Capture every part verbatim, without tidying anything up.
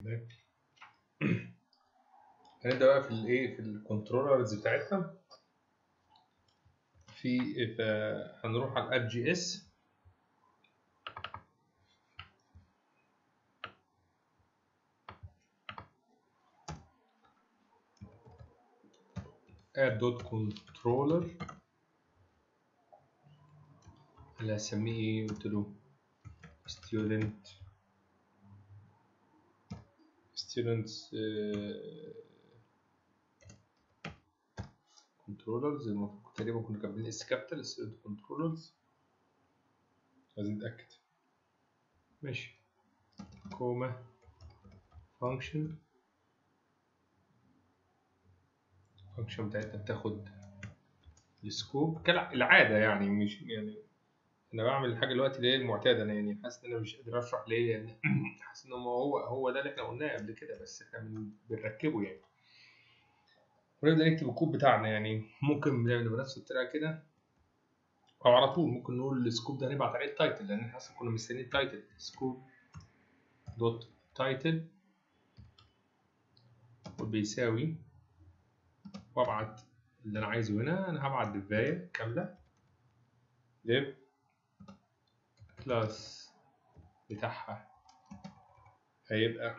هنبدأ بقى في الايه في الكنترولرز بتاعتنا. في هنروح على الاب جي اس. اب دوت كنترولر اللي هسميه ايه؟ قلت له student students كنترولرز. زي ما تقريبا كنا كاتبين اس كابيتال student كنترولرز. عايزين نتأكد. ماشي. كوما فانكشن. الفانكشن بتاعتنا بتاخد السكوب كالعادة، يعني مش يعني انا بعمل الحاجه دلوقتي اللي هي المعتاده. انا يعني حاسس ان انا مش قادر اشرح ليه، يعني حاسس ان هو هو ده اللي احنا قلناه قبل كده، بس احنا بنركبه يعني. ونبدا نكتب الكود بتاعنا. يعني ممكن نعمل بنفس الطريقه كده، او على طول ممكن نقول السكوب ده هنبعت عليه التايتل، لان احنا اصلا كنا مستنيين التايتل. سكوب دوت تايتل بيساوي، وابعت اللي انا عايزه هنا. انا هبعت ديفايه كامله، ديف كلاس بتاعها هيبقى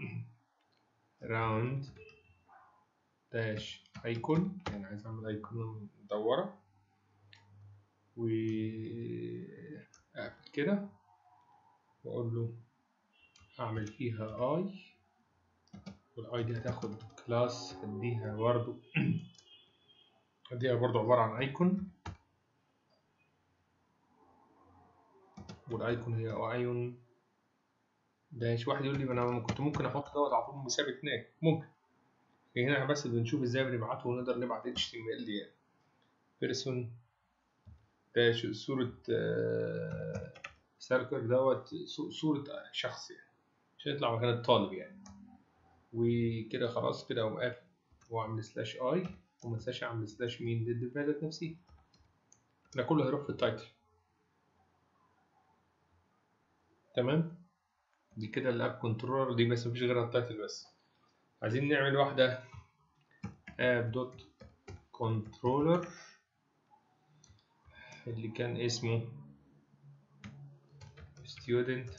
راوند داش ايكون. يعني عايز اعمل ايكون مدوره واقفل كده واقول له اعمل فيها اي، والاي دي هتاخد كلاس هديها برضو هديها برضو عباره عن ايكون، والايكون هي ايون داش. واحد يقول لي ما انا كنت ممكن احط دوت على طول مثابه هناك. ممكن هنا بس بنشوف ازاي بنبعته، ونقدر نبعت اتش تي ام ال يعني بيرسون داش صوره سيركل دوت صوره شخص يعني عشان يطلع مكان الطالب يعني. وكده خلاص كده اقوم قافل واعمل سلاش اي، وما انساش اعمل سلاش مين للديفايلت نفسي. ده كله هيروح في التايتل. تمام. دي كده الاب كنترولر دي، بس مفيش غيرها التايتل بس. عايزين نعمل واحده اب دوت كنترولر اللي كان اسمه student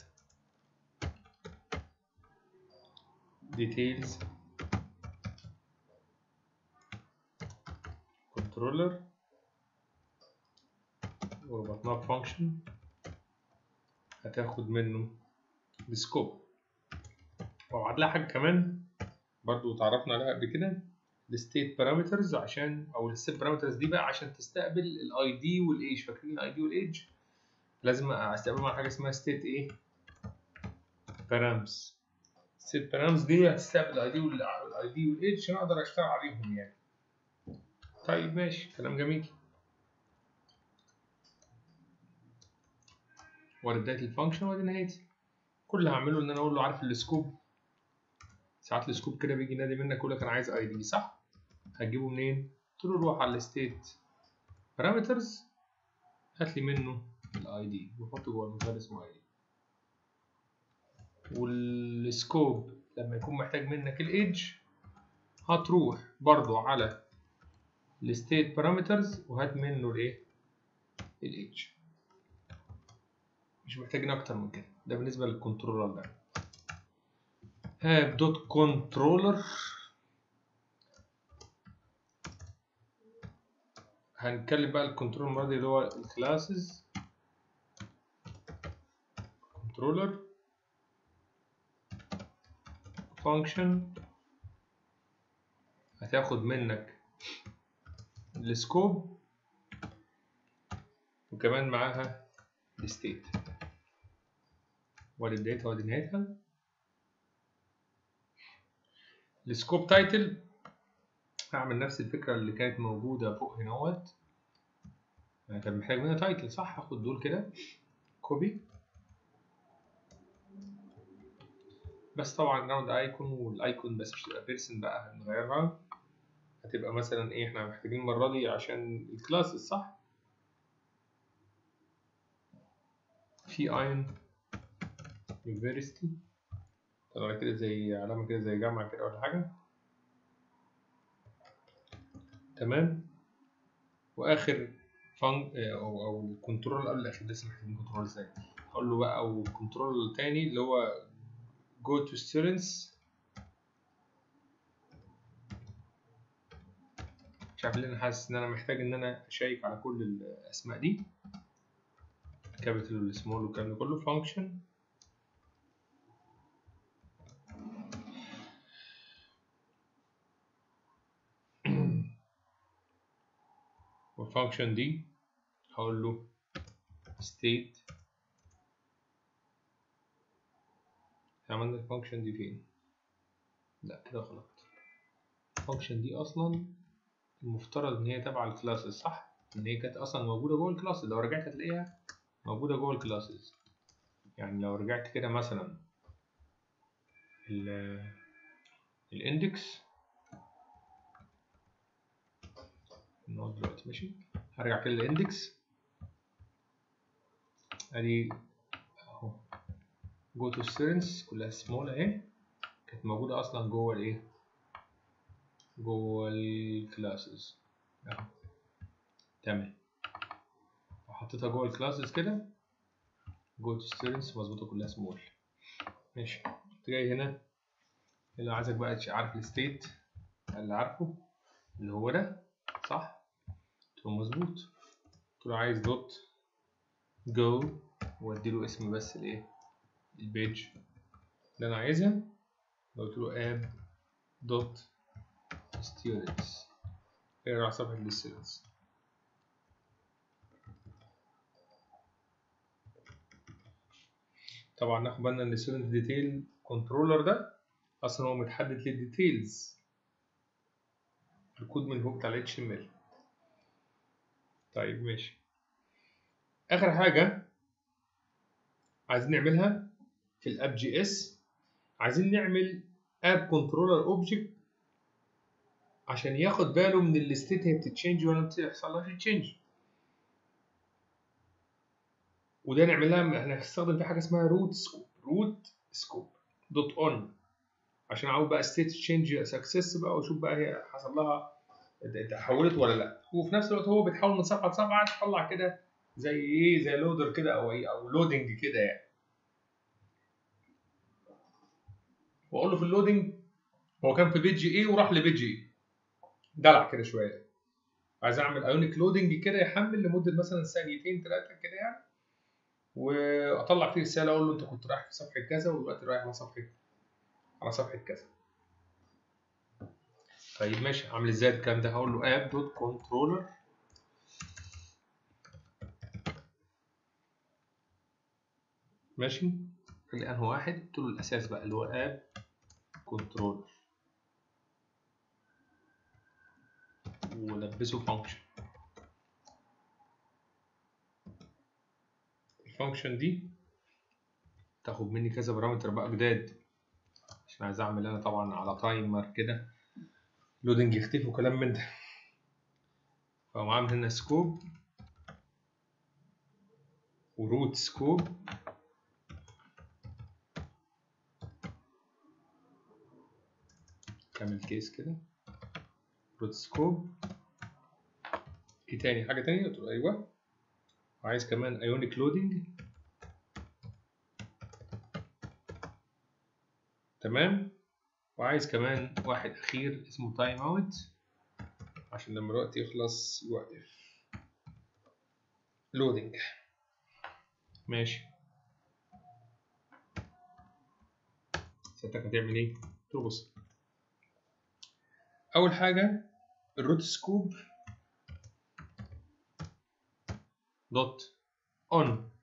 details controller، وربطناه بفانكشن هتاخد منه السكوب. وابعت لها حاجه كمان برضو اتعرفنا عليها قبل كده، الستيت بارامترز، عشان او الستيت بارامترز دي بقى عشان تستقبل الاي دي والايج. فاكرين الاي دي والايج؟ لازم استقبل مع حاجه اسمها ستيت ايه بارامز. ستيت بارامز دي هتستقبل الاي دي والاي دي والايج عشان اقدر اشتغل عليهم يعني. طيب ماشي، كلام جميل. وادي بدايه الفانكشن وادي نهايتي. كل اللي هعمله ان انا اقول له عارف السكوب. ساعات السكوب كده بيجي نادي منك يقول لك انا عايز اي دي، صح؟ هتجيبه منين؟ قلت له روح على الستيت بارامترز هات لي منه الاي دي وحطه جوه المثال اسمه اي دي. والسكوب لما يكون محتاج منك الايدج هتروح برضو على الستيت بارامترز وهات منه الايه الايدج. مش محتاجين اكتر من كده. ده بالنسبه للكنترولر ده. هاب دوت كنترولر هنتكلم بقى الكنترول المره دي اللي هو الكلاسز كنترولر فانكشن هتاخد منك السكوب وكمان معاها الستيت. وادي بدايتها وادي نهايتها. السكوب تايتل هعمل نفس الفكره اللي كانت موجوده فوق هنا اهوت. كان محتاج منها تايتل، صح؟ هاخد دول كده كوبي، بس طبعا راوند ايكون والايكون بس مش تبقى بيرسون بقى، هنغيرها. هتبقى مثلا ايه؟ احنا محتاجين المره دي عشان الكلاس الصح في اين يونيفرسيتي طلع كده زي علامة كده زي جامعة كده ولا حاجة. تمام. وآخر فانك أو أو كنترول قبل الأخير لسه محتاجين كنترول ازاي؟ هقول له بقى أو كنترول تاني اللي هو go to students. مش عارف ليه أنا حاسس إن أنا محتاج إن أنا أشيك على كل الأسماء دي، كابيتال والسمول والكلام ده كله. function والفانكشن دي هقول له state. عملنا الفانكشن دي فين؟ لا كده غلط. الفانكشن دي اصلا المفترض ان هي تبع الكلاسز، صح؟ ان هي كانت اصلا موجوده جوه الكلاسز، لو رجعت هتلاقيها موجوده جوه الكلاسز. يعني لو رجعت كده مثلا الاندكس نقعد دلوقتي ماشي، هرجع كده للاندكس ادي اهو جو تو ستودنتس كلها سمول اهي، كانت موجوده اصلا جوه الايه؟ جوه الكلاسز اهو. تمام. وحطيتها جوه الكلاسز كده جو تو ستودنتس مظبوطه كلها سمول. ماشي. كنت جاي هنا اللي عايزك بقى عارف الستيت اللي عارفه اللي هو ده صح؟ قلت له مظبوط. قلت له عايز دوت جو واديله اسم بس الايه؟ البيج اللي انا عايزها. قلت له اب دوت ستودنتس ارجع صفحة الستودنتس. طبعا ناخد بالنا ان الستودنت ديتيل كنترولر ده اصلا هو متحدد للديتيلز الكود من فوق بتاع ال إتش إم إل. طيب ماشي. اخر حاجة عايزين نعملها في الاب جي اس، عايزين نعمل اب كنترولر اوبجكت عشان ياخد باله من الستيت هي بتتشينج ولا ما بتحصلهاش تشينج. وده نعملها احنا هنستخدم في حاجه اسمها روت سكوب. روت سكوب دوت اون عشان اعود بقى ستيت تشينج سكسس بقى واشوف بقى هي حصل لها اتحولت ولا لا. وفي نفس الوقت هو بيتحول من صفحه لصفحه تطلع كده زي ايه؟ زي لودر كده او ايه او لودنج كده يعني. واقول له في اللودنج هو كان في بيج ايه وراح لبيج ايه، دلع كده شويه. عايز اعمل ايونيك لودنج كده يحمل لمده مثلا ثانيتين ثلاثه كده يعني، واطلع فيه رساله اقول له انت كنت رايح في صفحه كذا ودلوقتي رايح على صفحه على صفحه كذا. طيب ماشي. عامل ازاي الكلام ده؟ هقول له اب دوت كنترولر ماشي. خلي انه واحد قلت له الاساس بقى اللي هو اب كنترولر ولبسه فانكشن. الفانكشن دي تاخد مني كذا بارامتر بقى جداد عشان عايز اعمل انا طبعا على تايمر كده لودنج يختفي وكلام من ده. فقوم عامل هنا سكوب وروت سكوب كامل كيس كده. روت سكوب ايه تاني؟ حاجه تانية؟ قلت له ايوه. وعايز كمان ايونيك لودنج. تمام. وعايز كمان واحد اخير اسمه تايم اوت عشان لما الوقت يخلص يوقف لودنج. ماشي. ساعتك هتعمل ايه؟ قلت له بص، اول حاجه الروت سكوب دوت اون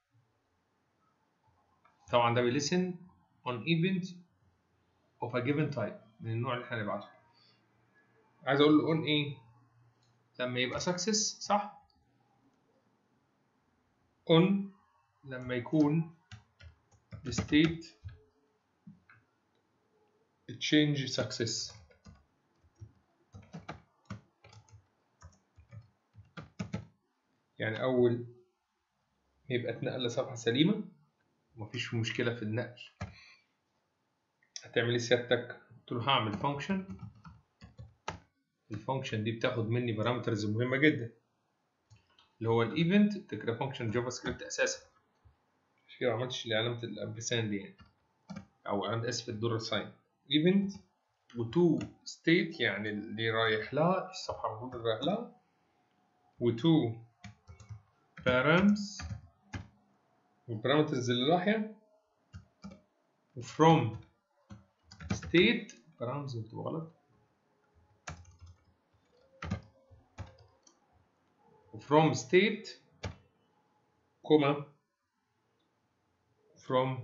طبعا ده بيلسن on event of a given type من النوع اللي احنا هنبعته. عايز اقول له on ايه؟ لما يبقى success صح؟ on لما يكون the state change success. يعني اول يبقى اتنقل لصفحه سليمه ومفيش مشكله في النقل هتعمل ايه سيادتك؟ قلت له هعمل فانكشن. الفانكشن دي بتاخد مني بارامترز مهمه جدا اللي هو الايفنت. ده كده فانكشن جافا سكريبت اساسا، مش كده ما عملتش علامه الامبرساند دي يعني، او علامه اسف الدولار ساين. ايفنت وتو ستيت يعني اللي رايح لها الصفحه المفروض اللي رايح لها، وتو بارامز والبارامترز اللي رايحه، وفروم ستيت بارامز بتبقى غلط، وفروم ستيت كوما from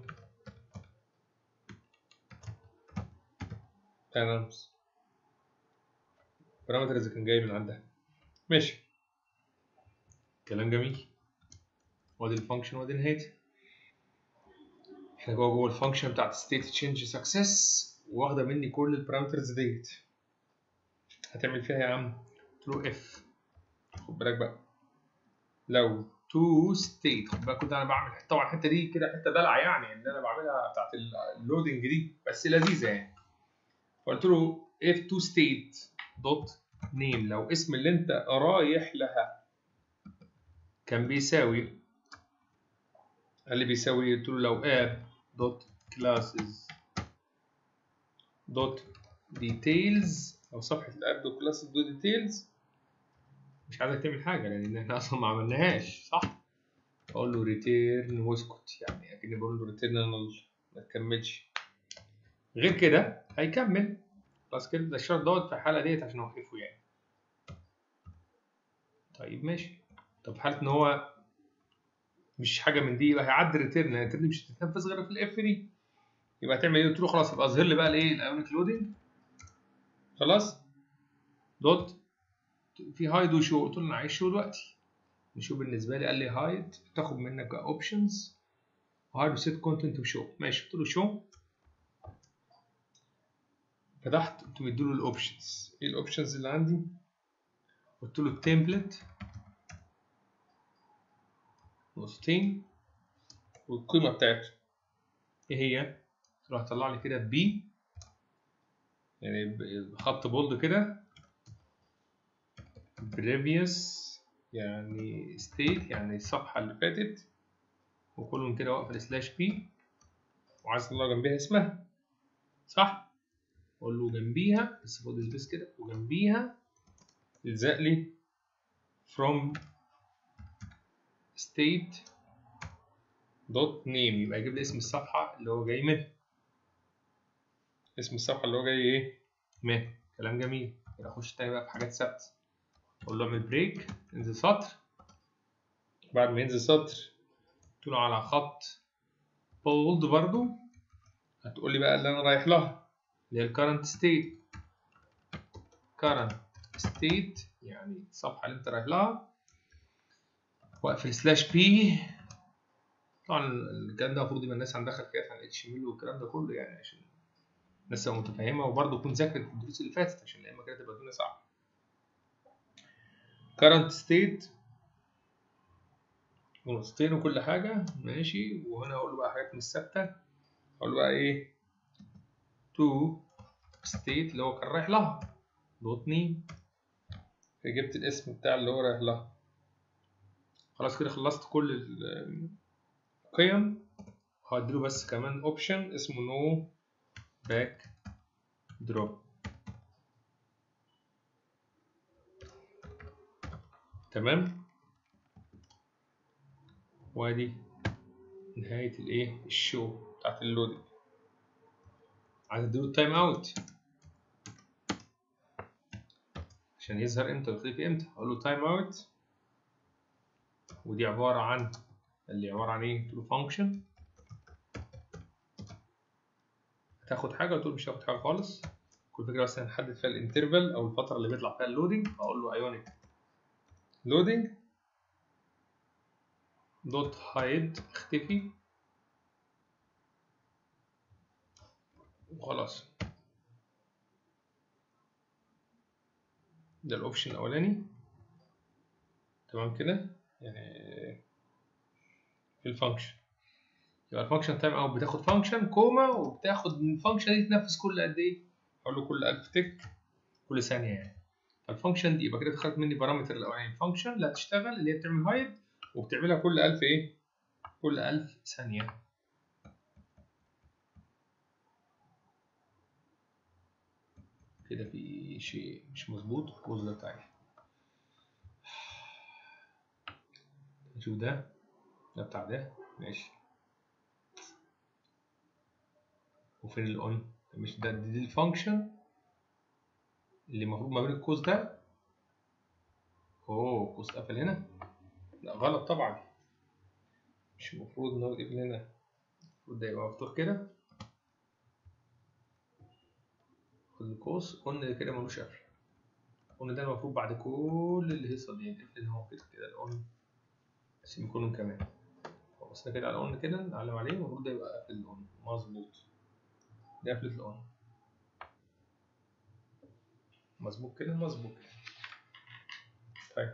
params parameters كان جاي من عندها. ماشي كلام جميل. وادي الفانكشن وادي نهايتها. احنا جوه جوه الفانكشن بتاعت state change success واخده مني كل البارامترز ديت. هتعمل فيها يا عم؟ قلت له اف. خد بالك بقى لو تو ستيت، خد بالك كنت انا بعمل طبعا الحته دي كده حته دلع يعني اللي انا بعملها بتاعت اللودنج دي، بس لذيذه يعني. فقلت له if to state dot name لو اسم اللي انت رايح لها كان بيساوي، قال لي بيساوي، قلت له لو app dot classes dot details او صفحه الاب دوت classes dot details مش عايزك تعمل حاجه لان احنا اصلا ما عملناهاش صح. اقول له return واسكت، يعني اكني بقول له return null ما تكملش. غير كده هيكمل خلاص كده. ده الشرط دوت في الحاله ديت عشان اوقفه يعني. طيب ماشي. طب في حاله ان هو مش حاجه من دي يبقى هيعدي ريتيرن، الريتيرن مش هتتنفذ غير في الاف دي. يبقى هتعمل ايه؟ قلت له خلاص يبقى اظهر لي بقى الايه الايونيك لودنج خلاص دوت في هايد وشو. قلت له انا عايز شو دلوقتي. نشوف بالنسبه لي قال لي هايد تاخد منك اوبشنز هايد وسيت كونتنت وشو. ماشي قلت له شو. فتحت قلت مديله الاوبشنز. ايه الاوبشنز اللي عندي؟ قلت له التمبلت نقطتين والقيمه بتاعته ايه هي؟ قلت له هطلع لي كده بي يعني بخط بولد كده previous يعني state يعني الصفحة اللي فاتت، وكلهم كده واقف سلاش بي وعايز اطلع جنبيها اسمها صح؟ اقول له جنبيها بس فوق سبيس كده وجنبيها يلزق لي from state dot name يبقى يجيب لي اسم الصفحة اللي هو جاي منها. اسم الصفحة اللي هو جاي ايه؟ منها. كلام جميل. كده اخش تاني بقى في حاجات ثابتة. اقول له اعمل بريك انزل سطر. بعد ما ينزل سطر قلت له على خط بولد برضو هتقول لي بقى اللي انا رايح لها اللي هي الكرنت ستيت. current state يعني الصفحه اللي انت رايح لها واقفل سلاش بي. طبعا الكلام ده المفروض يبقى الناس عندها خلفيات عن اتش ام ال والكلام ده كله يعني عشان الناس تبقى متفهمه وبرضه تكون ذاكرت في الدروس اللي فاتت عشان لما كده تبقى الدنيا صعبه. current state ونقطتين وكل حاجه ماشي. وهنا اقول له بقى حاجات مش ثابته. اقول له بقى ايه؟ to state اللي هو كان رايح لها دوت نيم. فجبت الاسم بتاع اللي هو رايح لها. خلاص كده خلصت كل القيم. هديله بس كمان اوبشن اسمه نو باك دروب. تمام. وادي نهاية الايه الشو بتاعت اللودنج. عايز اديله تايم اوت عشان يظهر امتى ويختفي امتى. اقول له تايم اوت ودي عبارة عن اللي عبارة عن ايه؟ قلت له فانكشن هتاخد حاجة. قلت له مش هاخد حاجة خالص. كل فكرة بس هنحدد فيها الانترفال او الفترة اللي بيطلع فيها اللودنج. هقول له ايونيك لودنج دوت هايد اختفي وخلاص. ده الاوبشن الاولاني. تمام كده يعني في الفانكشن. يبقى الفانكشن تايم اوت بتاخد فانكشن كوما، وبتاخد من الفانكشن دي تنفذ كل قد ايه؟ اقول له كل ألف تك كل ثانيه يعني. فالفانكشن دي يبقى كده خدت مني بارامتر الاولاني، الفانكشن اللي هتشتغل اللي هي بتعمل هايد، وبتعملها كل ألف ايه؟ كل ألف ثانيه. كده في شيء مش مظبوط، الكوز ده بتاعي. نشوف ده ده بتاع ده ماشي. وفين الاون؟ مش ده دي الفانكشن اللي المفروض ما بين القوس ده. اوه قوس قفل هنا؟ لا غلط طبعا، مش المفروض ان هو يقفل هنا، المفروض ده يبقى مفتوح كده. خد القوس، قلنا كده ملوش قفل. قلنا ده المفروض بعد كل اللي هيحصل دي يقفل هو كده كده الاون سيمي كولون كمان. بصينا كده على الاون كده نعلم عليه، المفروض ده يبقى قافل الاون مظبوط. ده قفلت الاون مظبوط كده مظبوط. طيب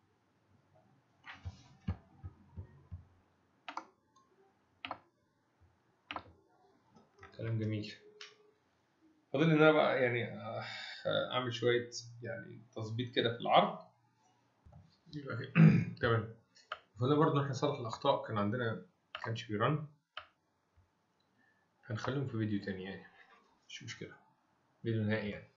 كلام جميل. فاضل ان انا بقى يعني اعمل شويه يعني تظبيط كده في العرض. تمام. فده برضه احنا نصلح الاخطاء، كان عندنا ما كانش بيرن، هنخليهم في فيديو تاني يعني مش مشكله، فيديو نهائي يعني.